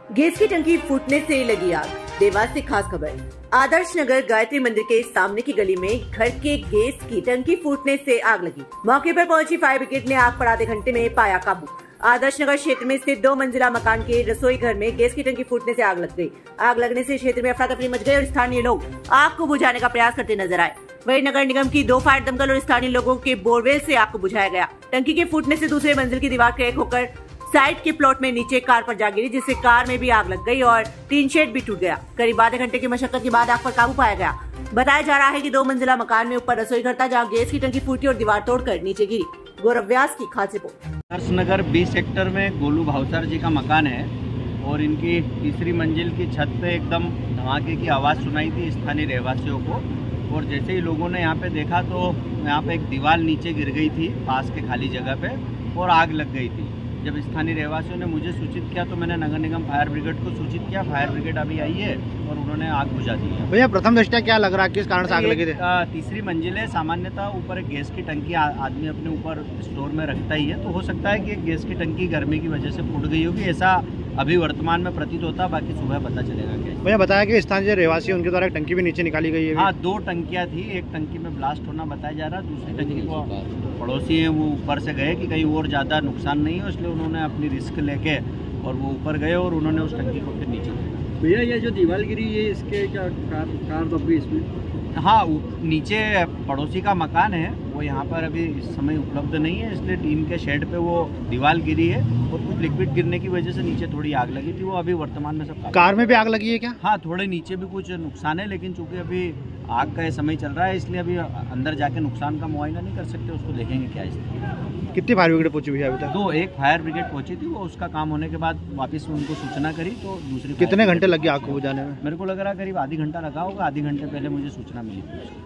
Gas की टंकी फूटने से लगी आग। देवास से खास खबर। आदर्श नगर गायत्री मंदिर के सामने की गली में घर के गैस की टंकी फूटने से आग लगी। मौके पर पहुंची फायर ब्रिगेड ने आग पर आधे घंटे में पाया काबू। आदर्श नगर क्षेत्र में स्थित 2 मंजिला मकान के रसोई घर में गैस की टंकी फूटने से आग लग गई। आग लगने से क्षेत्र में अफरा तफरी मच गई और स्थानीय लोग आग को बुझाने का प्रयास करते नजर आए। वहीं नगर निगम की 2 फायर दमकल और स्थानीय लोगों के बोरवेल से आग को बुझाया गया। टंकी के फूटने से दूसरे मंजिल की दीवार क्रैक होकर साइड के प्लॉट में नीचे कार पर जा गिरी, जिससे कार में भी आग लग गई और टीन शेड भी टूट गया। करीब आधे घंटे की मशक्कत के बाद आग पर काबू पाया गया। बताया जा रहा है कि 2 मंजिला मकान में ऊपर रसोई घर था, जहाँ गैस की टंकी फूटी और दीवार तोड़कर नीचे गिरी। गौरव व्यास की खास रिपोर्ट। आदर्श नगर 20 सेक्टर में गोलू भावसार जी का मकान है और इनकी तीसरी मंजिल की छत पे एकदम धमाके की आवाज़ सुनाई थी स्थानीय रहवासियों को। और जैसे ही लोगों ने यहाँ पे देखा तो यहाँ पे एक दीवार नीचे गिर गई थी पास के खाली जगह पे और आग लग गई थी। जब स्थानीय रहवासियों ने मुझे सूचित किया तो मैंने नगर निगम फायर ब्रिगेड को सूचित किया। फायर ब्रिगेड अभी आई है और उन्होंने आग बुझा दी है। भैया प्रथम दृष्टया क्या लग रहा है, किस कारण से आग लगी थी? तीसरी मंजिल है। सामान्यतः ऊपर एक गैस की टंकी आदमी अपने ऊपर स्टोर में रखता ही है, तो हो सकता है कि एक गैस की टंकी गर्मी की वजह से फूट गई होगी, ऐसा अभी वर्तमान में प्रतीत होता। बाकी सुबह पता चलेगा। भैया बताया कि स्थानीय रहवासी उनके द्वारा एक टंकी भी नीचे निकाली गई है। हाँ, 2 टंकियाँ थी। एक टंकी में ब्लास्ट होना बताया जा रहा है, दूसरी टंकी को पड़ोसी हैं वो ऊपर से गए कि कहीं और ज़्यादा नुकसान नहीं हो, इसलिए उन्होंने अपनी रिस्क लेके और वो ऊपर गए और उन्होंने उस टंकी को फिर नीचे किया। भैया ये जो दीवार गिरी ये इसके क्या कार दब गई इसमें? हाँ, नीचे पड़ोसी का मकान है, वो यहाँ पर अभी इस समय उपलब्ध नहीं है, इसलिए टीन के शेड पे वो दीवार गिरी है और कुछ लिक्विड गिरने की वजह से नीचे थोड़ी आग लगी थी। वो अभी वर्तमान में सब कार में भी आग लगी है क्या? हाँ, थोड़े नीचे भी कुछ नुकसान है, लेकिन चूंकि अभी आग का समय चल रहा है इसलिए अभी अंदर जाके नुकसान का मुआयना नहीं कर सकते, उसको देखेंगे क्या स्थिति। कितनी फायर ब्रिगेड पहुंची हुई है अभी तक? एक फायर ब्रिगेड पहुंची थी, वो उसका काम होने के बाद वापस उनको सूचना करी तो दूसरी। कितने घंटे लगे आग को बुझाने में? मेरे को लग रहा है करीब आधी घंटा लगा होगा। आधी घंटे पहले मुझे सूचना मिली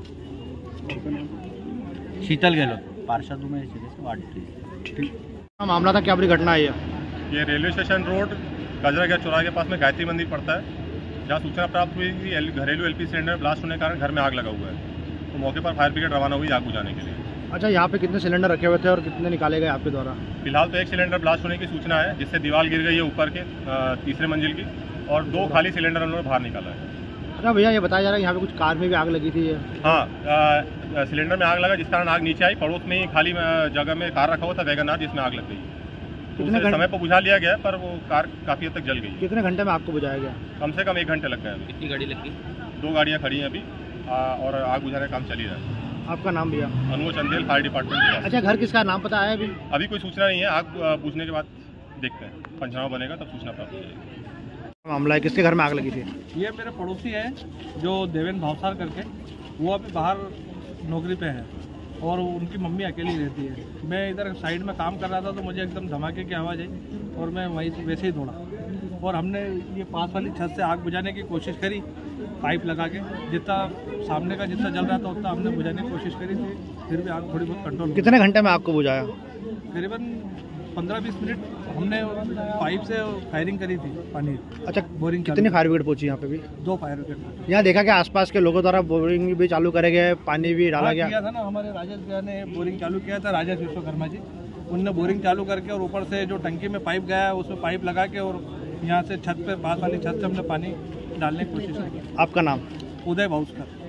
थी। शीतल गहलोत, पार्षद हूँ मैं इस जगह से, वार्ड 3। ठीक, मामला था क्या? बड़ी घटना है ये रेलवे स्टेशन रोड गजरा चौराहे के पास में गायत्री मंदिर पड़ता है, जहाँ सूचना प्राप्त हुई कि घरेलू एलपीजी सिलेंडर में ब्लास्ट होने के कारण घर में आग लगा हुआ है, तो मौके पर फायर ब्रिगेड रवाना हुई आग बुझाने के लिए। अच्छा, यहाँ पे कितने सिलेंडर रखे हुए थे और कितने निकाले गए आपके द्वारा? फिलहाल तो 1 सिलेंडर ब्लास्ट होने की सूचना है, जिससे दीवार गिर गई है ऊपर के तीसरे मंजिल की, और 2 खाली सिलेंडर उन्होंने बाहर निकाला है। अच्छा भैया, ये बताया जा रहा है यहाँ पे कुछ कार में भी आग लगी थी? हाँ, सिलेंडर में आग लगा जिस कारण आग नीचे आई। पड़ोस में ही खाली जगह में कार रखा हुआ था वैगन आर, जिसमें आग लग गई। कितने समय पर बुझा लिया गया पर वो कार काफी हद तक जल गई। कितने घंटे में आग को बुझाया गया? कम से कम 1 घंटे लग गया। कितनी गाड़ी लगी? 2 गाड़ियाँ खड़ी हैं अभी और आग बुझाने का काम चल ही रहा है। आपका नाम भैया? Anuj Chandel, fire department. अच्छा, घर किसका नाम पता है? अभी कोई सूचना नहीं है। आग बुझने के बाद देखते हैं, पंचनामा बनेगा तब सूचना प्राप्त हो जाएगी। मामला है, किसके घर में आग लगी थी? ये मेरे पड़ोसी है जो देवेंद्र भावसार करके, वो अभी बाहर नौकरी पे है और उनकी मम्मी अकेली रहती है। मैं इधर साइड में काम कर रहा था तो मुझे एकदम धमाके की आवाज़ आई और मैं वहीं से वैसे ही दौड़ा और हमने ये पास वाली छत से आग बुझाने की कोशिश करी, पाइप लगा के। जितना सामने का जितना जल रहा था उतना हमने बुझाने की कोशिश करी थी, फिर भी आग थोड़ी बहुत कंट्रोल। कितने घंटे में आग को बुझाया? करीबन 15-20 मिनट हमने पाइप से फायरिंग करी थी पानी। अच्छा, बोरिंग कितनी फायर ब्रिगेड पहुंची यहाँ पे भी? 2 फायर ब्रिगेड। यहाँ देखा कि आसपास के लोगों द्वारा बोरिंग भी चालू करे गए, पानी भी डाला गया था ना। हमारे राजेश भैया ने बोरिंग चालू किया था, राजेश विश्वकर्मा जी, उनने बोरिंग चालू करके और ऊपर से जो टंकी में पाइप गया उसमें पाइप लगा के और यहाँ से छत पे, पास वाली छत से हमने पानी डालने की कोशिश की। आपका नाम? उदय भावस्कर।